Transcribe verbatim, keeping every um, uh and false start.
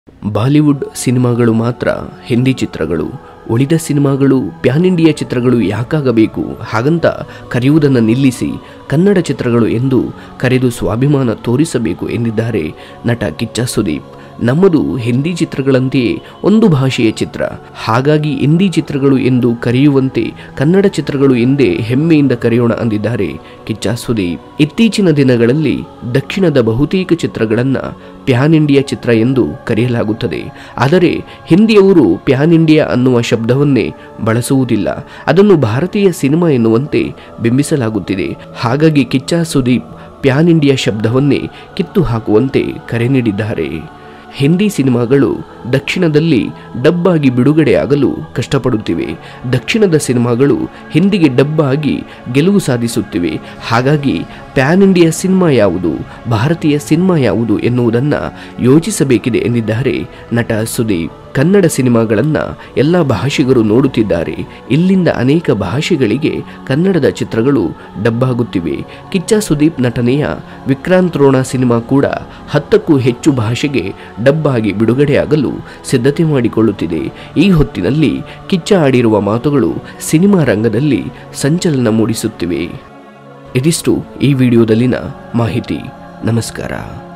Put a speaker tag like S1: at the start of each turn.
S1: Bollywood ಸಿನಿಮಾಗಳು ಮಾತ್ರ ಹಿಂದಿ ಚಿತ್ರಗಳು, ಉಳಿದ ಸಿನಿಮಾಗಳು ಪ್ಯಾನ್ ಇಂಡಿಯಾ ಚಿತ್ರಗಳು ಯಾಕಾಗಬೇಕು ಹಾಗಂತ ಕರೆಯುವುದನ್ನು ನಿಲ್ಲಿಸಿ ಕನ್ನಡ ಚಿತ್ರಗಳು ಎಂದು ಕರೆದು ಸ್ವಾಭಿಮಾನ ತೋರಿಸಬೇಕು ಎಂದಿದ್ದಾರೆ ನಟ ಕಿಚ್ಚ ಸುದೀಪ್. ನಮ್ಮದು ಹಿಂದಿ ಚಿತ್ರಗಳಂತೆಯೇ ಒಂದು ಭಾಷೆಯ ಚಿತ್ರ, ಹಾಗಾಗಿ ಹಿಂದಿ ಚಿತ್ರಗಳು ಎಂದು ಕರೆಯುವಂತೆ ಕನ್ನಡ ಚಿತ್ರಗಳು ಎಂದೇ ಹೆಮ್ಮೆಯಿಂದ ಕರೆಯೋಣ ಅಂದಿದ್ದಾರೆ ಕಿಚ್ಚ ಸುದೀಪ್. ಇತ್ತೀಚಿನ ದಿನಗಳಲ್ಲಿ ದಕ್ಷಿಣದ ಬಹುತೇಕ ಚಿತ್ರಗಳನ್ನು ಪ್ಯಾನ್ ಇಂಡಿಯಾ ಚಿತ್ರ ಎಂದು ಕರೆಯಲಾಗುತ್ತದೆ. ಆದರೆ ಹಿಂದಿಯವರು ಪ್ಯಾನ್ ಇಂಡಿಯಾ ಅನ್ನುವ ಶಬ್ದವನ್ನೇ ಬಳಸುವುದಿಲ್ಲ, ಅದನ್ನು ಭಾರತೀಯ ಸಿನಿಮಾ ಎನ್ನುವಂತೆ ಬಿಂಬಿಸಲಾಗುತ್ತಿದೆ. ಹಾಗಾಗಿ ಕಿಚ್ಚ ಸುದೀಪ್ ಪ್ಯಾನ್ ಇಂಡಿಯಾ ಶಬ್ದವನ್ನೇ ಕಿತ್ತು ಹಾಕುವಂತೆ ಕರೆ ನೀಡಿದ್ದಾರೆ. ಹಿಂದಿ ಸಿನಿಮಾಗಳು ದಕ್ಷಿಣದಲ್ಲಿ ಡಬ್ ಆಗಿ ಬಿಡುಗಡೆಯಾಗಲು ಕಷ್ಟಪಡುತ್ತಿವೆ. ದಕ್ಷಿಣದ ಸಿನಿಮಾಗಳು ಹಿಂದಿಗೆ ಡಬ್ ಆಗಿ ಗೆಲುವು ಸಾಧಿಸುತ್ತಿವೆ. ಹಾಗಾಗಿ ಪ್ಯಾನ್ ಇಂಡಿಯಾ ಸಿನಿಮಾ ಯಾವುದು, ಭಾರತೀಯ ಸಿನಿಮಾ ಯಾವುದು ಎನ್ನುವುದನ್ನು ಯೋಚಿಸಬೇಕಿದೆ ಎಂದಿದ್ದಾರೆ ನಟ ಸುದೀಪ್. ಕನ್ನಡ ಸಿನಿಮಾಗಳನ್ನು ಎಲ್ಲ ಭಾಷಿಗರು ನೋಡುತ್ತಿದ್ದಾರೆ. ಇಲ್ಲಿಂದ ಅನೇಕ ಭಾಷೆಗಳಿಗೆ ಕನ್ನಡದ ಚಿತ್ರಗಳು ಡಬ್ ಆಗುತ್ತಿವೆ. ಕಿಚ್ಚ ಸುದೀಪ್ ನಟನೆಯ ವಿಕ್ರಾಂತ್ ರೋಣ ಸಿನಿಮಾ ಕೂಡ ಹತ್ತಕ್ಕೂ ಹೆಚ್ಚು ಭಾಷೆಗೆ ಡಬ್ ಆಗಿ ಬಿಡುಗಡೆಯಾಗಲು ಸಿದ್ಧತೆ ಮಾಡಿಕೊಳ್ಳುತ್ತಿದೆ. ಈ ಹೊತ್ತಿನಲ್ಲಿ ಕಿಚ್ಚ ಆಡಿರುವ ಮಾತುಗಳು ಸಿನಿಮಾ ರಂಗದಲ್ಲಿ ಸಂಚಲನ ಮೂಡಿಸುತ್ತಿವೆ. ಇದಿಷ್ಟು ಈ ವಿಡಿಯೋದಲ್ಲಿನ ಮಾಹಿತಿ. ನಮಸ್ಕಾರ.